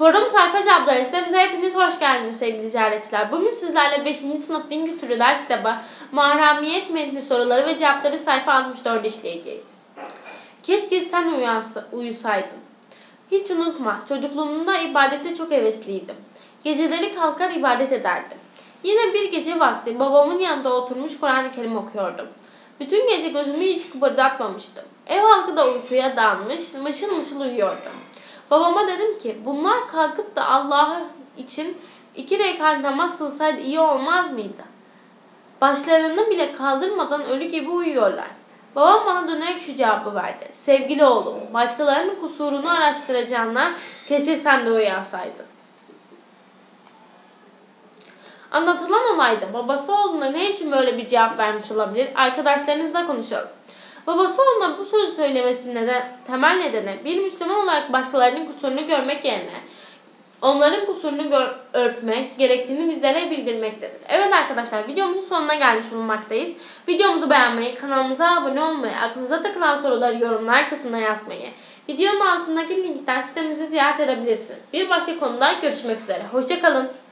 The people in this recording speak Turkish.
Forum sayfa cevapları sitemize hepiniz hoş geldiniz sevgili ziyaretçiler. Bugün sizlerle 5. sınıf din kültürü ders kitabı Mahremiyet metni soruları ve cevapları sayfa 64'ü işleyeceğiz. Keşke sen uyusaydın. Hiç unutma, çocukluğumda ibadete çok hevesliydim. Geceleri kalkar ibadet ederdim. Yine bir gece vakti babamın yanında oturmuş Kur'an-ı Kerim okuyordum. Bütün gece gözümü hiç kıpırdatmamıştım. Ev halkı da uykuya dalmış, mışıl mışıl uyuyordu. Babama dedim ki bunlar kalkıp da Allah için 2 rekat namaz kılsaydı iyi olmaz mıydı? Başlarını bile kaldırmadan ölü gibi uyuyorlar. Babam bana dönerek şu cevabı verdi. Sevgili oğlum, başkalarının kusurunu araştıracağına keşke sen de uyansaydın. Anlatılan olayda babası oğluna ne için böyle bir cevap vermiş olabilir? Arkadaşlarınızla konuşalım. Babası oğluna bu sözü söylemesinin temel nedeni bir Müslüman olarak başkalarının kusurunu görmek yerine onların kusurunu örtmek gerektiğini bizlere bildirmektedir. Evet arkadaşlar, videomuzun sonuna gelmiş bulunmaktayız. Videomuzu beğenmeyi, kanalımıza abone olmayı, aklınıza takılan soruları yorumlar kısmına yazmayı, videonun altındaki linkten sitemizi ziyaret edebilirsiniz. Bir başka konuda görüşmek üzere. Hoşça kalın.